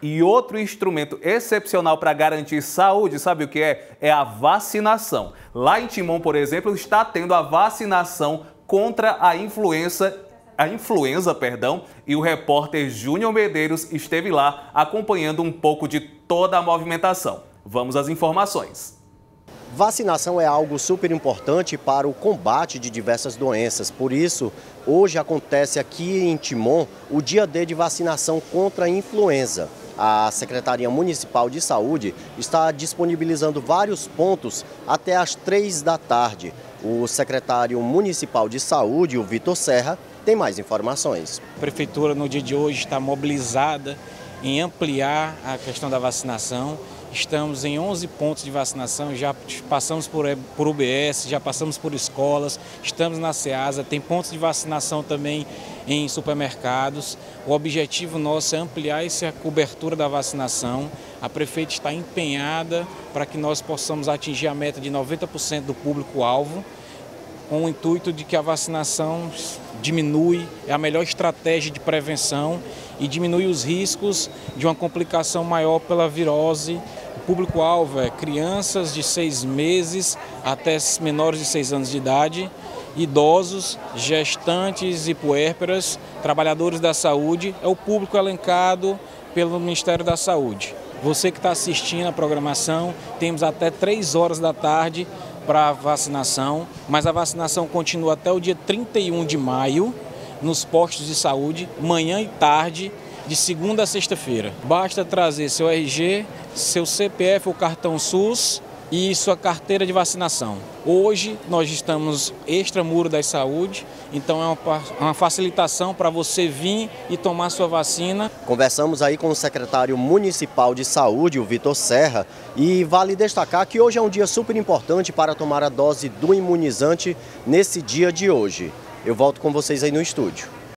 E outro instrumento excepcional para garantir saúde, sabe o que é? É a vacinação. Lá em Timon, por exemplo, está tendo a vacinação contra a influenza, e o repórter Júnior Medeiros esteve lá acompanhando um pouco de toda a movimentação. Vamos às informações. Vacinação é algo super importante para o combate de diversas doenças. Por isso, hoje acontece aqui em Timon o dia D de vacinação contra a influenza. A Secretaria Municipal de Saúde está disponibilizando vários pontos até às 3 da tarde. O secretário municipal de Saúde, o Vitor Serra, tem mais informações. A Prefeitura, no dia de hoje, está mobilizada em ampliar a questão da vacinação. Estamos em 11 pontos de vacinação, já passamos por UBS, já passamos por escolas, estamos na SEASA, tem pontos de vacinação também em supermercados. O objetivo nosso é ampliar essa cobertura da vacinação. A prefeita está empenhada para que nós possamos atingir a meta de 90% do público-alvo, com o intuito de que a vacinação diminui, é a melhor estratégia de prevenção e diminui os riscos de uma complicação maior pela virose. O público-alvo é crianças de 6 meses até menores de 6 anos de idade, idosos, gestantes e puérperas, trabalhadores da saúde, é o público elencado pelo Ministério da Saúde. Você que está assistindo a programação, temos até 3 horas da tarde para a vacinação, mas a vacinação continua até o dia 31 de maio nos postos de saúde, manhã e tarde, de segunda a sexta-feira. Basta trazer seu RG, seu CPF ou cartão SUS e sua carteira de vacinação. Hoje nós estamos extramuro da saúde, então é uma facilitação para você vir e tomar sua vacina. Conversamos aí com o secretário municipal de saúde, o Vitor Serra, e vale destacar que hoje é um dia super importante para tomar a dose do imunizante nesse dia de hoje. Eu volto com vocês aí no estúdio.